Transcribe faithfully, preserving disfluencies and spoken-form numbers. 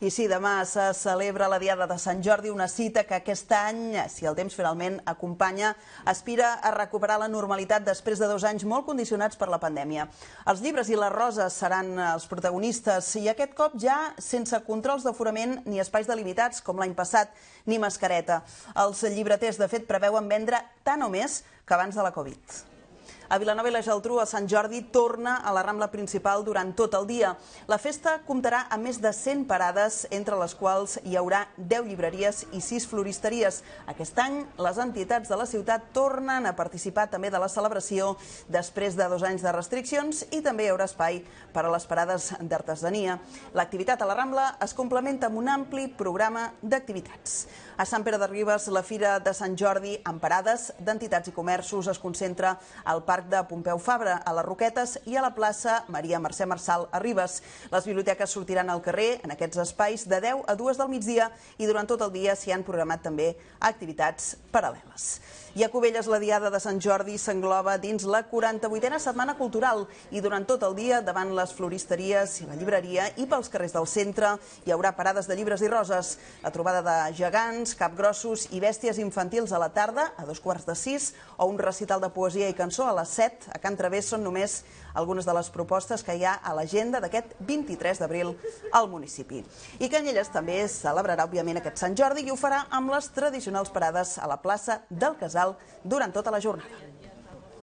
I sí, demà se celebra la Diada de Sant Jordi, una cita que aquest any, si el temps finalment acompanya, aspira a recuperar la normalitat després de dos anys molt condicionats per la pandèmia. Els llibres i les roses seran els protagonistes i aquest cop ja sense controls d'aforament ni espais delimitats com l'any passat, ni mascareta. Els llibreters, de fet, preveuen vendre tant o més que abans de la Covid. A Vilanova i la Geltrú, el Sant Jordi torna a la Rambla principal durant tot el dia. La festa comptarà amb més de cent parades, entre les quals hi haurà deu llibreries i sis floristeries. Aquest any, les entitats de la ciutat tornen a participar també de la celebració després de dos anys de restriccions i també hi haurà espai per a les parades d'artesania. L'activitat a la Rambla es complementa amb un ampli programa d'activitats. A Sant Pere de Ribes, la Fira de Sant Jordi, amb parades d'entitats i comerços, es concentra al Parc de Pompeu Fabra, a les Roquetes i a la plaça Maria Mercè Marçal a Ribes. Les biblioteques sortiran al carrer en aquests espais de deu a dues del migdia i durant tot el dia s'hi han programat també activitats paral·leles. I a Cubelles, la Diada de Sant Jordi s'engloba dins la quaranta-vuitena Setmana Cultural i durant tot el dia, davant les floristeries i la llibreria i pels carrers del centre, hi haurà parades de llibres i roses, la trobada de gegants, capgrossos i bèsties infantils a la tarda, a dos quarts de sis, o un recital de poesia i cançó a les set a Can Través són només algunes de les propostes que hi ha a l'agenda d'aquest vint-i-tres d'abril al municipi. I Canyelles també celebrarà, òbviament, aquest Sant Jordi i ho farà amb les tradicionals parades a la plaça del Casal durant tota la jornada.